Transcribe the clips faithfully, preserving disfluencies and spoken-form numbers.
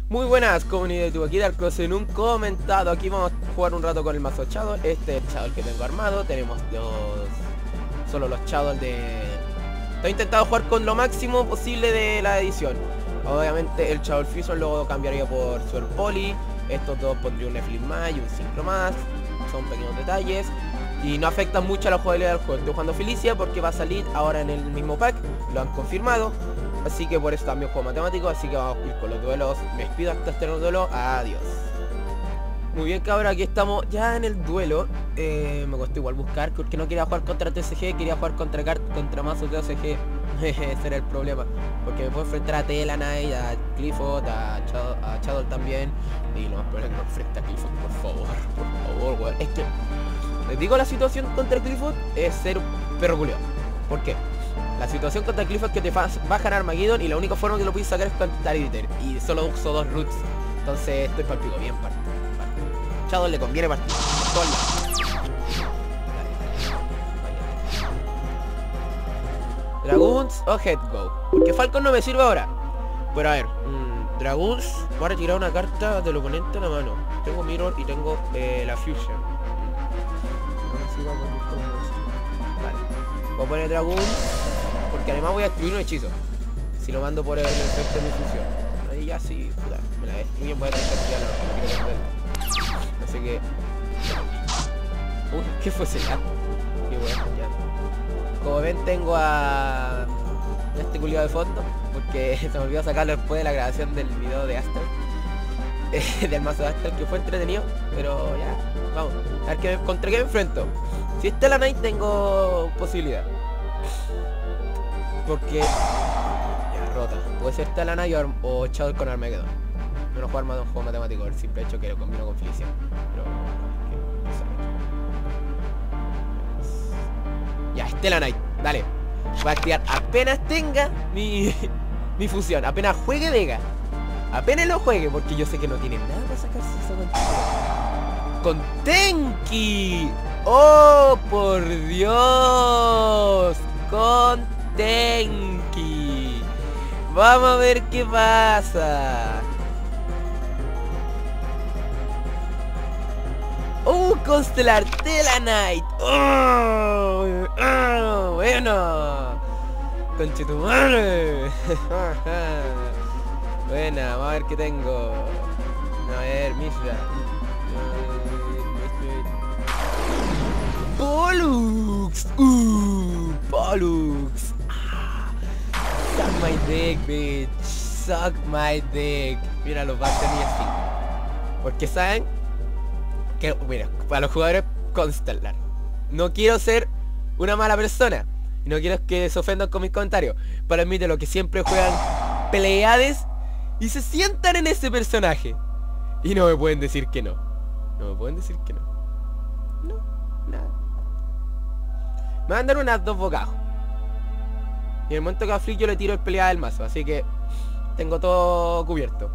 Muy buenas, comunidad de YouTube, aquí Darkcross en un comentado. Aquí vamos a jugar un rato con el mazo Shadow. Este es el Shadow que tengo armado. Tenemos los... solo los Shadows de... Estoy intentando jugar con lo máximo posible de la edición. Obviamente el Shadow Fusion luego cambiaría por Sword Poly. Estos dos pondría un Nephilim más y un Synchro más. Son pequeños detalles y no afectan mucho a la jugabilidad del juego. Estoy jugando Felicia porque va a salir ahora en el mismo pack. Lo han confirmado. Así que por eso también juego matemático. Así que vamos a ir con los duelos. Me despido hasta este duelo. Adiós. Muy bien, cabrón, aquí estamos ya en el duelo. eh, Me costó igual buscar porque no quería jugar contra T C G. Quería jugar contra contra mazos de O C G. Ese era el problema, porque me puedo enfrentar a Telanite, a Clifford, a Shadow, a Shadow también. Y lo más probable es que no enfrente a Clifford, por favor. Por favor, weón. Es que les digo, la situación contra Clifford es ser un perro culiao. ¿Por qué? La situación contra Clifford es que te bajan Armageddon y la única forma que lo puedes sacar es con Tariter. Y solo uso dos roots. Entonces estoy partido bien partido. Shadow le conviene partir por todos lados. Dragoons o Headgo, porque Falcon no me sirve ahora. Pero a ver, mmm, Dragoons, voy a retirar una carta del oponente a la mano. Tengo Mirror y tengo eh, la Fusion. Vale, voy a poner Dragoons porque además voy a destruir un hechizo si lo mando por el efecto de mi fusión. Ahí ya sí, puta, me la destruyen, voy a tener que activarla, no quiero perder. Así que... Uy, ¿qué fue ese lag? Qué bueno, ya. Como ven, tengo a este culiado de fondo porque se me olvidó sacarlo después de la grabación del video de Astral, eh, del mazo de Astral, que fue entretenido. Pero ya, vamos a ver que, contra qué me enfrento. Si es Telanite tengo posibilidad, porque ya, rota. Puede ser Telanite o, o Shadow con Armageddon. No no jugar más de un juego matemático, el simple hecho que lo combino con Felicia. Pero ya, Telanite, dale. Voy a activar apenas tenga mi, mi fusión. Apenas juegue Vega. Apenas lo juegue, porque yo sé que no tiene nada para sacarse eso con, con Tenki. Oh, por Dios. Con Tenki. Vamos a ver qué pasa. ¡Oh, Constellar Telanite! ¡Oh! ¡Oh! ¡Bueno! ¡Conchetumare! Buena, vamos a ver qué tengo. A ver, Mishra. ¡Pollux! ¡Uh! ¡Pollux! Ah. Suck my dick, bitch. Suck my dick. Mira, los va a tener así. Porque saben que, mira, para los jugadores Constellar, no quiero ser una mala persona y no quiero que se ofendan con mis comentarios, pero admite lo que siempre juegan Pleiades y se sientan en ese personaje y no me pueden decir que no. No me pueden decir que no. No, nada. Me van a dar unas dos bocajos y en el momento que aflic yo le tiro el Pleiade del mazo, así que tengo todo cubierto.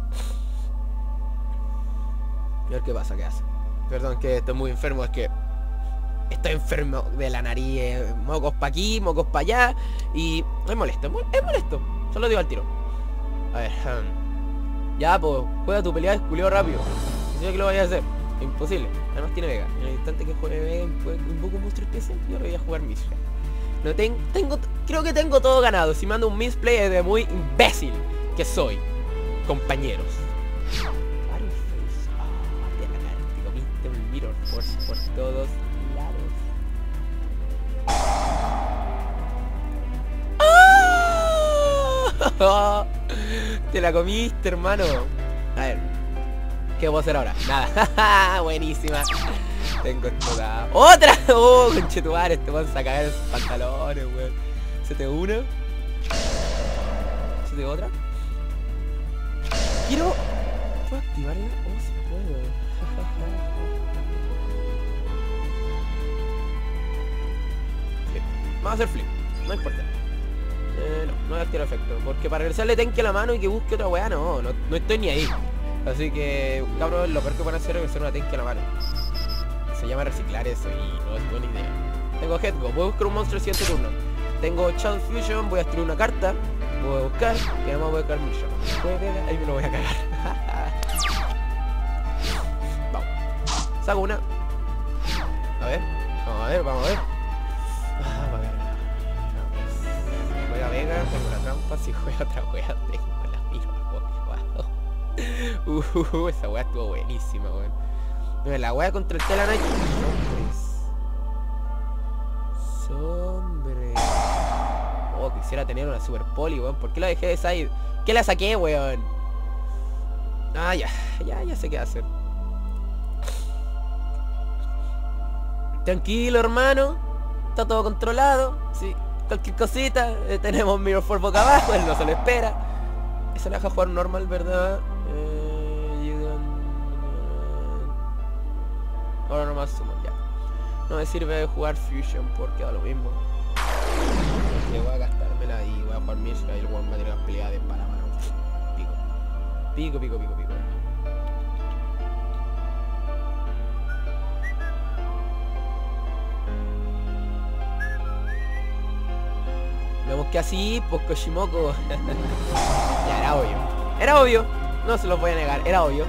A ver qué pasa, qué hace. Perdón, que estoy muy enfermo, es que estoy enfermo de la nariz, eh, mocos pa' aquí, mocos pa' allá. Y es molesto, es molesto. Solo digo al tiro. A ver, um, ya pues, juega tu pelea de culeo rápido. No sé que lo vayas a hacer, es imposible. Además tiene Vega. En el instante que juegue Vega, un poco monstruo especie, yo lo voy a jugar Mishra. No ten, tengo, creo que tengo todo ganado. Si mando un misplay es de muy imbécil que soy, compañeros. Mirror por, por todos lados. ¡Oh! Te la comiste, hermano. A ver, ¿qué puedo hacer ahora? Nada. Buenísima. Tengo esto acá. ¡Otra! ¡Oh, conchetumare! Te van a sacar esos pantalones, weón. ¿Se te una? ¿Se te otra? Quiero... ¿Puedo activarla? Oh, si puedo. Vamos a hacer flip, no importa. eh, No, no voy a activar efecto, porque para regresarle Tenki a la mano y que busque otra weá, no, no, no estoy ni ahí. Así que, cabrón, lo peor que van a hacer es hacer una Tenki a la mano. Se llama reciclar eso y no es buena idea. Tengo Headgo, voy a buscar un monstruo el siguiente turno. Tengo Shadow Fusion, voy a destruir una carta. Voy a buscar y además voy a cagar Mission. Ahí me lo voy a cagar. saco una. A ver, vamos a ver, vamos a ver. Ah, a ver. No, juega Vega, tengo la trampa. Si juega otra wea, tengo la misma. Wow. Uh, esa wea estuvo buenísima, weón. No, la wea contra el Tela Knight. Sombres. Sombres. Oh, quisiera tener una super poli, weón. ¿Por qué la dejé de side? ¿Qué la saqué, weón? Ah, ya, ya, ya sé qué hacer. Tranquilo, hermano. Está todo controlado. Sí, cualquier cosita. Eh, tenemos Mirror Force boca abajo. Él no se lo espera. Eso le deja jugar normal, ¿verdad? Eh, ahora nomás sumo, ya. No me sirve jugar Fusion porque da lo mismo. Porque voy a gastármela y voy a jugar Mishra y el one va a tener las peleas de para mano. Pico. Pico, pico, pico, pico. Vemos que así, pues Koshimoko. Ya era obvio. Era obvio. No se los voy a negar, era obvio.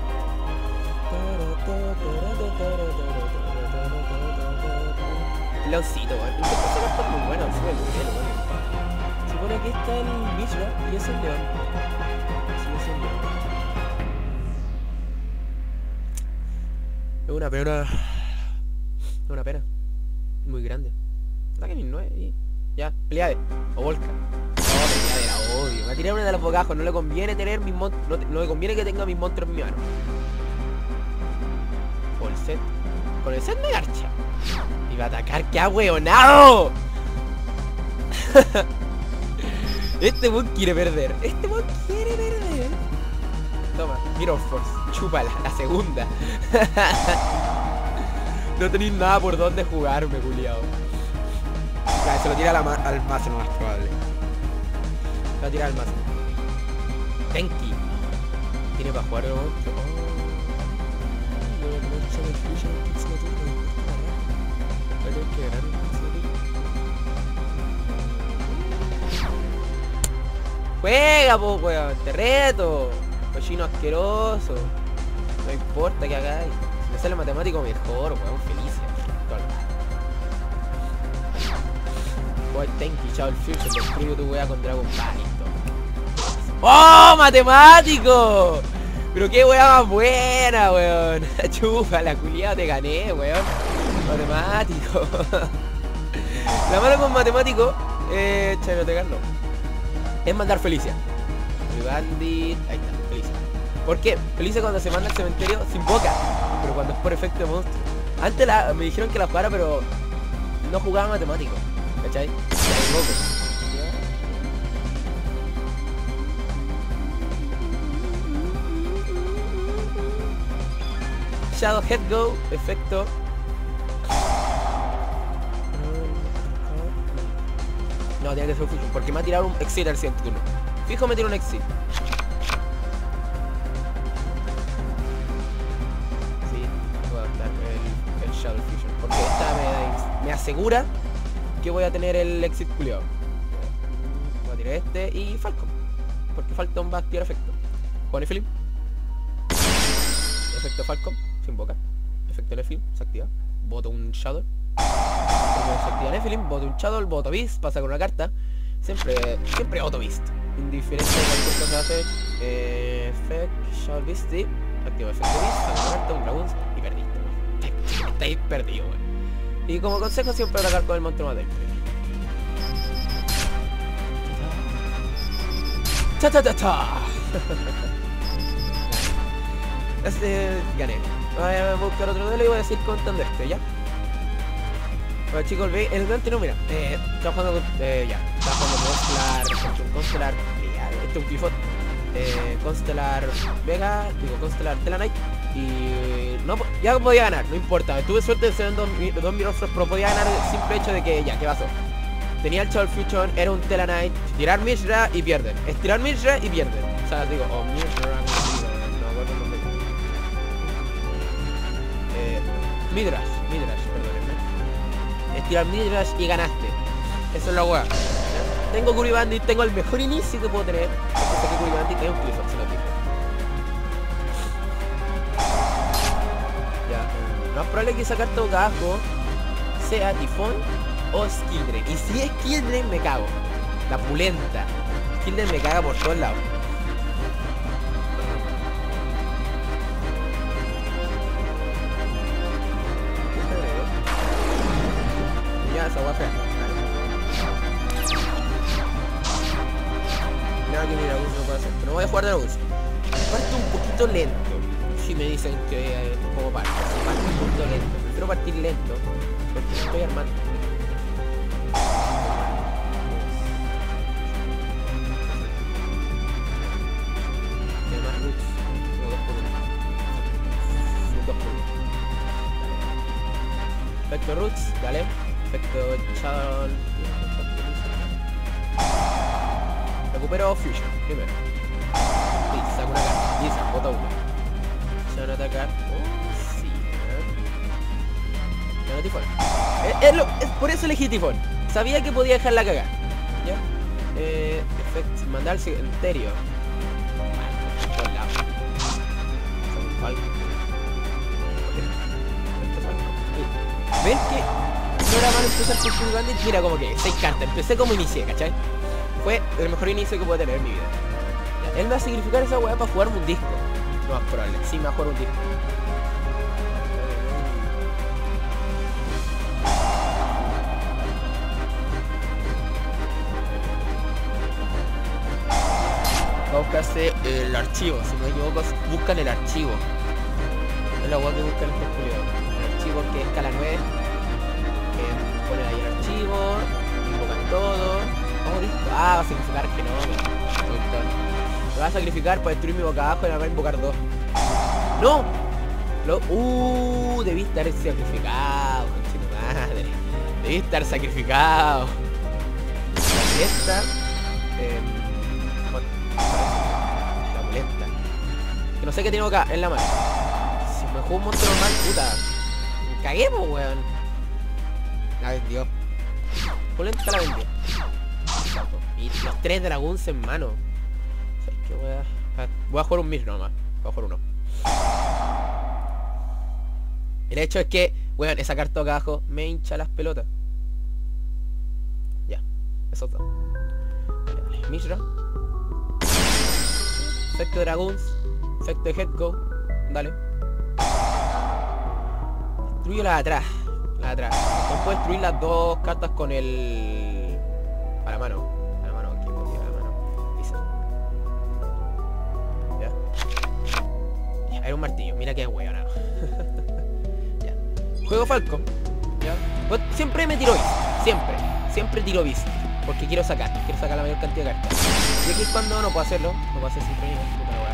Leoncito, weón. Este personaje está muy bueno, sube el pelo, weón. Se supone que está el Mishra y es el león. Sí, es el león. Es una pena. Es una pena. Muy grande. Ataque mis nueve y... Ya, Pleiade. O Volca. No, Pleiade era obvio. Me tiré una de los bocajos. No le conviene tener mis monstruos. No, no le conviene que tenga mis monstruos en mi mano. O el set. Con el set me garcha. Y va a atacar. ¡Qué ahueonado! Este mon quiere perder. Este mon quiere perder. Toma, Mirror Force. Chúpala, la segunda. No tenéis nada por dónde jugarme, culiao. Ya, se lo tira a la al mazo, no más probable. Se lo tira al mazo. Tenki. Tiene para jugar, ¿no? Juega, po, weón. Te reto. Cochino asqueroso. No importa que hagáis. Si me sale matemático mejor, weón. Feliz. Voy Tenki, chao el Fusion, destruyo tu wea con Dragon Ball. ¡Oh, matemático! Pero qué wea más buena, weón. Chupa, la culiada te gané, weón. Matemático. La mano con matemático, eh, Chino te ganó. Es mandar Felicia. Bandit, ahí está, Felicia. ¿Por qué? Felicia cuando se manda al cementerio se invoca, pero cuando es por efecto de monstruo. Antes la, me dijeron que la jugara, pero no jugaba matemático. ¿Cachai? Shadow Head Go, efecto. No, tiene que ser un Fusion, porque me ha tirado un Exit al siguiente turno. Fijo me tira un Exit. Sí, voy a dar el, el Shadow Fusion, porque esta me, me asegura que voy a tener el Exit culiado. Voy a tirar este y Falcon, porque Falcon va a activar efecto. Juego Nephilim. Efecto Falcon, se invoca. Efecto Nephilim, se activa. Voto un Shadow. Se activa Nephilim, voto un Shadow, voto Beast, pasa con una carta. Siempre, siempre voto Beast. Indiferente de cualquier cosa hace. Eh, Effect, Shadow Beast, sí. Activa efecto Beast, saca una carta, un Dragon y perdiste, ¿no? Estáis perdido, wey. Y como consejo siempre atacar con el monstruo más débil. ¡Ta ta ta ta! Este... gané. Voy a buscar otro duelo y voy a seguir contando este, ¿ya? Bueno chicos, el, el delante no, mira. Eh, está jugando con... Eh, ya. Está jugando Constellar... Constellar... Este es un Clifford. Eh, Constellar... Vega... Digo, Constellar Tela Knight. Y... No, ya podía ganar, no importa. Tuve suerte de ser dos, dos Mirror Force, pero podía ganar el simple hecho de que... Ya, ¿qué pasó? Tenía el Shadow Fusion, era un Tela Knight. Tirar Mishra y pierden. Estirar Mishra y pierden. O sea, digo, oh, Mishra... No, acuerdo el nombre. Eh... Midrash, Midrash, perdónenme. Estirar Midrash y ganaste. Eso es la weá. Tengo Curry Bandit, tengo el mejor inicio que puedo tener. Porque sé que Curry Bandit es un Clifford, se lo digo. Ya. probable que esa carta boca abajo sea Tifón o Skill Drain. Y si es Skill Drain me cago. La pulenta. Skill Drain me caga por todos lados. Ya, esa agua fea. Nada que mira, no puede hacer. Pero voy a jugar de la Dragoons. Parto un poquito lento. Si me dicen que es como parto. Parto un poquito lento. Prefiero partir lento. Porque estoy armando. Tiene más roots. Tengo dos por uno. dos por uno. Efecto roots, dale. Efecto chaval. Recupero Fusion primero. Y saco una carta. Y esa, bota uno. Se van a atacar. Oh, sí. Se van a Tifón. Es, es, lo, es por eso elegí Tifón. Sabía que podía dejarla cagar. ¿Ya? Eh, efecto, mandar al cementerio. Vale, por todos lados. Falco. ¿Ven que no era malo empezar con Full Bandit? Mira como que seis cartas. Empecé como inicié, ¿cachai? Fue el mejor inicio que puedo tener en mi vida. Ya, él me va a sacrificar esa weá para jugarme un disco. No es probable. Sí, me va a jugar un disco. Va a buscarse el archivo. Si no me equivoco, buscan el archivo. Es la weá que buscan estos culiados. El archivo que es escala nueve. Que ponen ahí el archivo. Invocan todo. Oh, listo. Ah, va a sacrificar que no, me va a sacrificar para destruir mi boca abajo y me va a invocar dos. ¡No! Lo... Uh, debí estar sacrificado, conchito madre. Debí estar sacrificado. Esta. Eh, bueno, la muleta. Que no sé qué tengo acá en la mano. Si me juego un monstruo normal, puta. Me cagué, po, weón. La vendió. Polenta la vendió. Y los tres Dragoons en mano. O sea, que voy a... voy a jugar un Mir nomás. Voy a jugar uno. El hecho es que, weón, esa carta acá abajo me hincha las pelotas. Ya, eso todo. Mishra. Efecto de Dragoons. Efecto de Headgo. Dale. Destruyo la de atrás. La de atrás. No puedo destruir las dos cartas con el... a la mano. Era un martillo, mira qué huevo, no. Ya. Juego Falco. Ya. Pues siempre me tiro bis. Siempre. Siempre tiro bis. Porque quiero sacar. Quiero sacar la mayor cantidad de cartas. Y aquí es cuando no puedo hacerlo. No puedo hacer sincronía. Puta la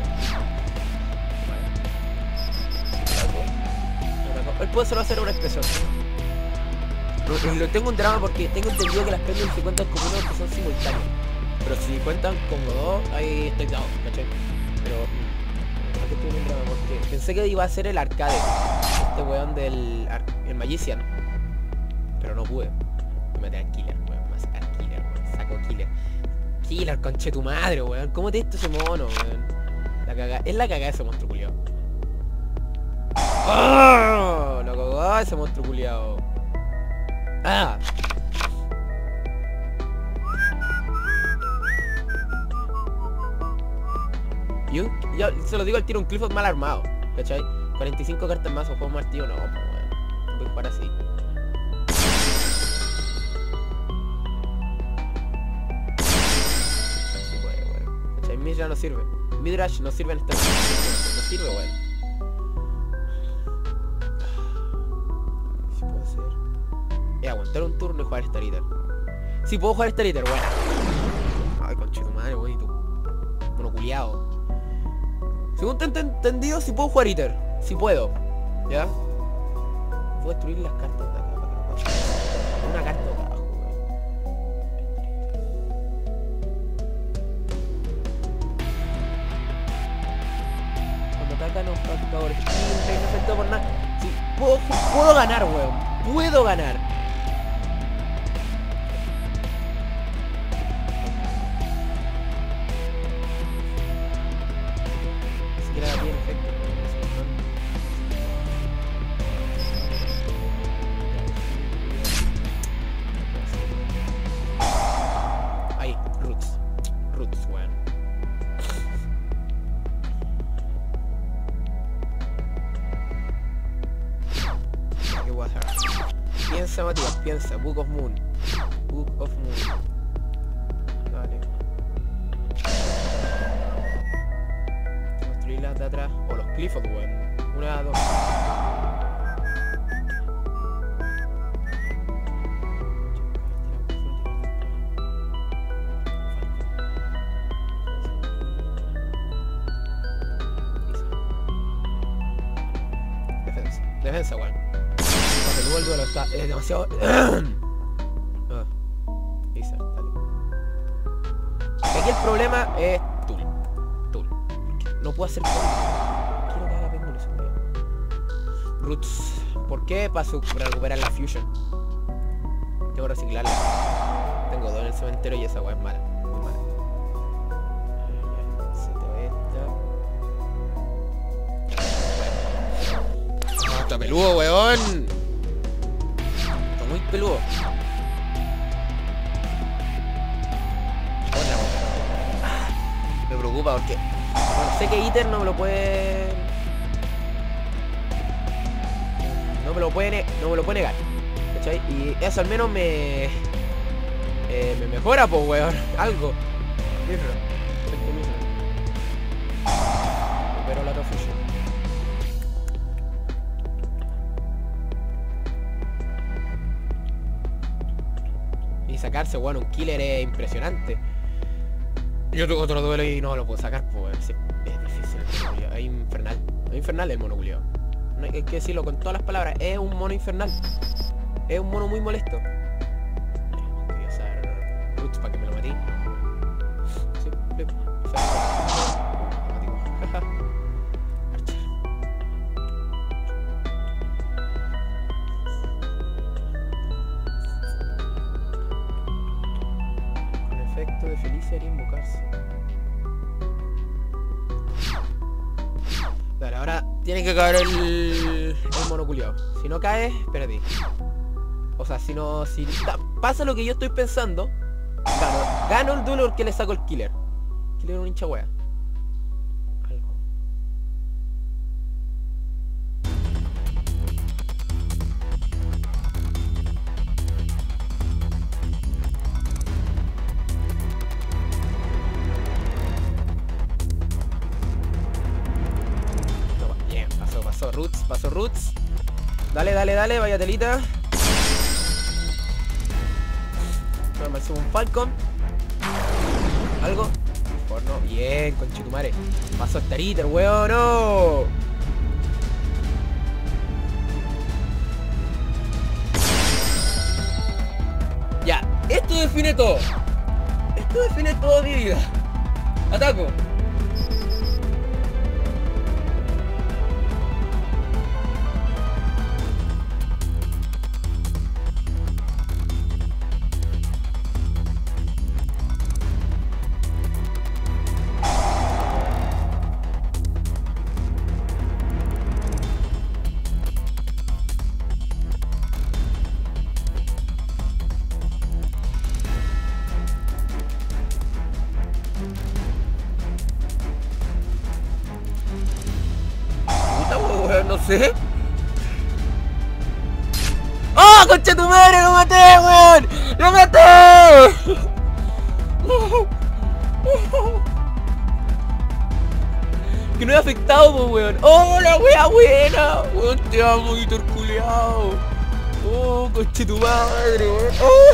Vale. Vale. Él puede solo hacer una expresión. Lo, lo tengo un drama porque tengo entendido que las pendientes se cuentan como uno que son simultáneos. Pero si cuentan como dos, ahí estoy dado, ¿cachai? Pero... porque pensé que iba a ser el arcade, este weón del el Magician, pero no pude. Me metí al killer, weón, me va a sacar killer, weón, saco killer. Killer, conche tu madre, weón, ¿cómo te diste ese mono, weón? La caga, es la cagada de ese monstruo culiao. ¡Oh! Lo cagó ese monstruo culiao. ¡Ah! Yo, yo se lo digo al tiro, un Clifford mal armado, ¿cachai? cuarenta y cinco cartas más o juego martillo, no, pues bueno, voy a jugar así. Sí puede, bueno. ¿Cachai? Mishra no sirve. Midrash no sirve en este momento. No sirve, bueno. Si puedo hacer... Es aguantar un turno y jugar Star Eater. Si puedo jugar Star Eater, bueno. Ay, conchito madre, weón, y tú. Mono culiao. Según te he entendido, si puedo jugar Eater. Si puedo. ¿Ya? Puedo destruir las cartas de acá para que no pueda. Una carta de abajo, weón. Cuando atacan los factores. No afectó por nada. Sí, puedo, puedo ganar, weón. Puedo ganar. piensa, Matías, piensa. Book of Moon. Book of Moon. Vale. Construir las de atrás. O los Clifford, weón. Una, dos. Defensa. Defensa, weón. Porque luego el duelo está... Es demasiado... ah. Isa, dale. Aquí el problema es Tool. Tool. No puedo hacer... Quiero que haga péndulo ese weón. Roots. ¿Por qué? Para, para recuperar la Fusion. Tengo que reciclarla. Tengo dos en el cementerio y esa weá es mala. Muy mala. Se te ve esta. No, está peludo, weón. Está muy peludo. Otra weá. Ah, me preocupa porque... Bueno, sé que Iter no me lo puede... No me lo puede, ne no me lo puede negar. ¿Cachai? Y eso al menos me... Eh, me mejora, pues, weón. Algo. Mirro. Pero la Fusion. Y sacarse, weón, un killer es impresionante. Yo tengo otro duelo y no lo puedo sacar, pues, weón. Sí, es difícil. Es infernal. Es infernal el mono culiao. No hay que decirlo con todas las palabras. Es un mono infernal. Es un mono muy molesto. Voy a usar Roots para que me lo matí. Sí, flip. Archer. Con efecto de Felicia haría invocarse. Dale, ahora tiene que caer el, el mono culiao. Si no cae, espérate. O sea, si no... Si ta, pasa lo que yo estoy pensando, gano. Gano el duelo porque le saco el killer. Killer es un hincha wea. Algo. No, bien, pasó, pasó. Roots, pasó Roots. Dale, dale, dale, vaya telita. Me subo un Falcon. ¿Algo? Por no. Bien, conchetumare. Pasó esta Iter, weón, no. Ya, esto define todo. Esto define toda mi vida. Ataco. No sé. ¡Oh, concha tu madre! ¡Lo maté, weón! ¡Lo maté! Que no he afectado, pues, weón. ¡Oh, la wea buena! Weón, te amo, Víctor culiao. ¡Oh, concha tu madre, weón! ¡Oh!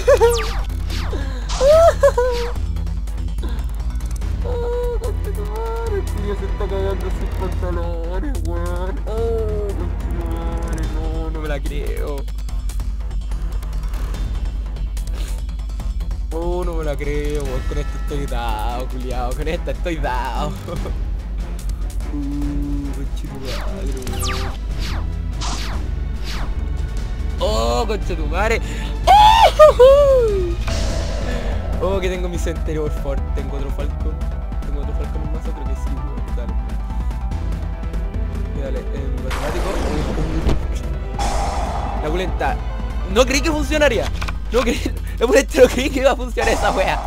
¡Oh, concha tu madre! El culiao se está cagando sin pantalones, weón. ¡Oh, concha tu madre! No, no me la creo. Oh, no me la creo, weón. Con esto estoy dado, culiao. Con esta estoy dado. Uh, concha tu madre, weón. Oh, concha tu madre. Oh, que tengo mi cementerio, por favor. Tengo otro Falcon. Tengo otro Falcon en mazo, creo que sí, weón. Dale. Y dale, el matemático. La pulenta. No creí que funcionaría. No creí. La pulenta no creí que iba a funcionar esa wea.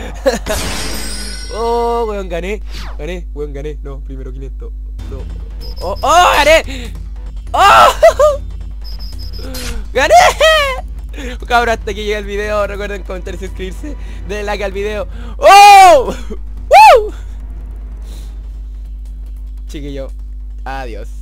Oh, weón, gané. Gané, weón, gané. No, primero quinientos. No. Oh, oh, gané. Oh. ¡Gané! Cabra, hasta que llega el video. Recuerden comentar y suscribirse. Denle like al video. ¡Oh! ¡Woo! Chiquillo, adiós.